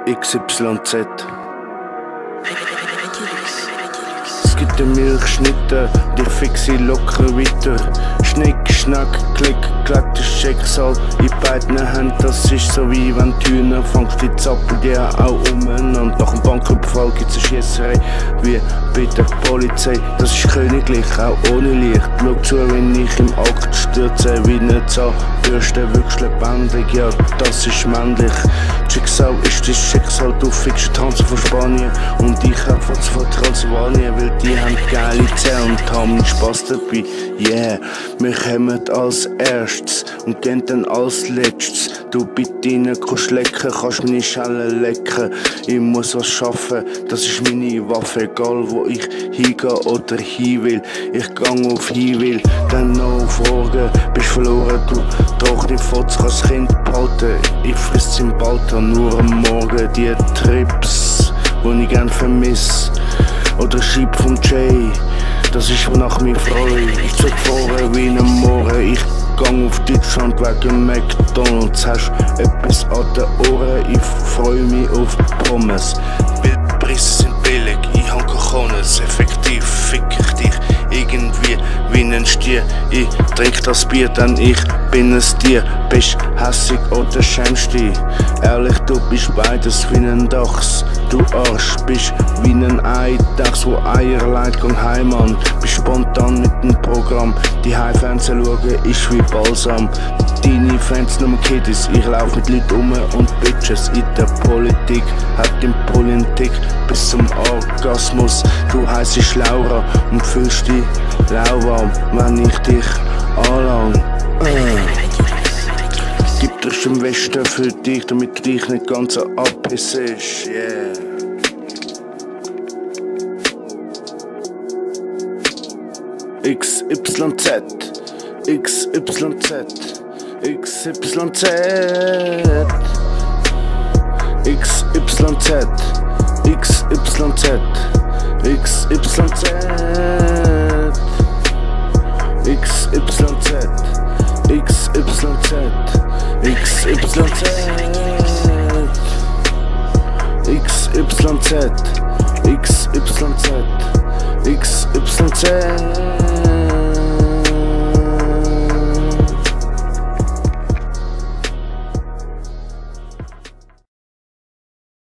XYZ. Es gibt den Milchschnitte, die fixe locker weiter. Schnick, Schnack, Klick, Klack, das Schicksal in beiden Händen. Das ist so wie wenn die Hühner fangst, die zappeln dir auch umeinander. Nach dem Banküberfall gibt's eine Schiesserei, wie bei der Polizei. Das ist königlich, auch ohne Licht. Schau zu, wenn ich im Akt stürze, wie eine Zahnbürste, wirklich lebendig. Ja, das ist männlich. Schicksal ist das Schicksal, du fickst Tanzen von Spanien und ich hab von Transsilvanien, weil die haben geile Zähne und haben Spaß dabei. Yeah, wir kommen als erstes und gehen dann als letztes. Du bei deinen kannst lecken, kannst meine Schelle lecken. Ich muss was schaffen, das ist meine Waffe, egal wo ich hingehe oder hin will. Ich gang auf hin will, dann noch fragen, bist verloren, du trockene Fotz, kannst das Kind behalten. Ich friss im Balter nur am Morgen die Trips, die ich gern vermiss. Oder Schieb vom Jay, das ist wonach mich freue. Ich zog vorher wie ein Morgen, ich gang auf Deutschland wegen McDonalds. Hast etwas an den Ohren, ich freu mich auf Pommes. Wildpreise sind billig, ich hab Kochones, effektiv fick ich dich irgendwie wie ein Stier. Ich trink das Bier, denn ich bin es dir. Bist hässig oder schämst dich? Ehrlich, du bist beides wie ein Dachs. Du Arsch, bist wie ein Eidachs, wo Eier leidt, gang heim an. Bist spontan mit dem Programm, die High-Fernsehen schauen ist wie Balsam. Deine Fans nur Kiddies, ich lauf mit Leuten um und Bitches in der Politik. Hab den Politik bis zum Orgasmus. Du heisst Laura und fühlst dich lauwarm, wenn ich dich anlang. Gibt es im Westen für dich, damit du dich nicht ganz abpissest, yeah. XYZ, XYZ, XYZ, XYZ, XYZ, XYZ, XYZ, XYZ, XYZ, XYZ, XYZ, XYZ.